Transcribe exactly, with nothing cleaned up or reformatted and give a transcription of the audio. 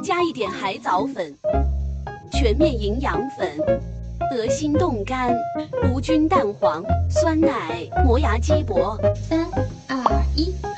加一点海藻粉，全面营养粉，得心冻干，无菌蛋黄，酸奶，磨牙鸡脖。 三二一。